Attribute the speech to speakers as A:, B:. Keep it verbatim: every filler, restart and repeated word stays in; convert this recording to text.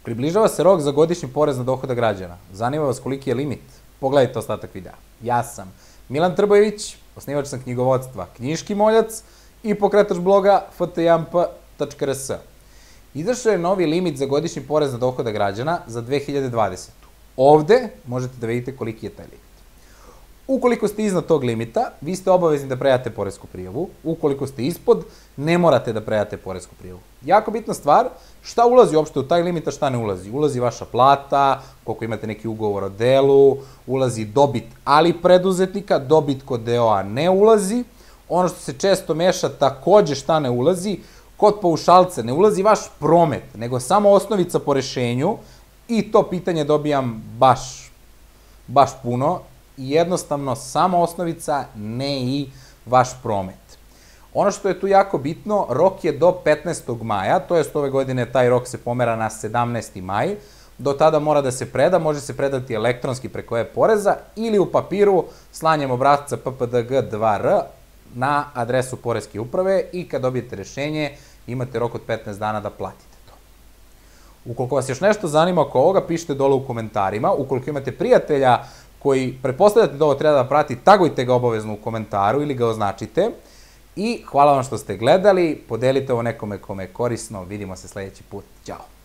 A: Približava se rok za godišnji porez na dohodak građana. Zanima vas koliki je limit? Pogledajte ostatak videa. Ja sam Milan Trbojević, osnivač sam knjigovodstva Knjiški moljac i pokretač bloga f t jedan p tačka r s. Izašao je novi limit za godišnji porez na dohodak građana za dve hiljade dvadesetu. Ovde možete da vidite koliki je taj limit. Ukoliko ste iznad tog limita, vi ste obavezni da predate poresku prijavu. Ukoliko ste ispod, ne morate da predate poresku prijavu. Jako bitna stvar, šta ulazi uopšte u taj limit, a šta ne ulazi? Ulazi vaša plata, koliko imate neki ugovor o delu, ulazi dobit, ali preduzetnika, dobit kod d o a ne ulazi. Ono što se često meša, takođe šta ne ulazi, kod paušalca ne ulazi vaš promet, nego samo osnovica po rešenju i to pitanje dobijam baš, baš puno. I jednostavno samo osnovica, ne i vaš promet. Ono što je tu jako bitno, rok je do petnaestog maja, to jest ove godine taj rok se pomera na sedamnaesti maj, do tada mora da se preda, može se predati elektronski preko e-poreza ili u papiru slanjem obrasca p p d g dva r na adresu Poreske uprave i kad dobijete rešenje imate rok od petnaest dana da platite to. Ukoliko vas još nešto zanima oko ovoga, pišite dole u komentarima. Ukoliko imate prijatelja koji pretpostavljate da ovo treba da prati, tagujte ga obavezno u komentaru ili ga označite. I hvala vam što ste gledali, podelite ovo nekome kome je korisno, vidimo se sledeći put. Ćao!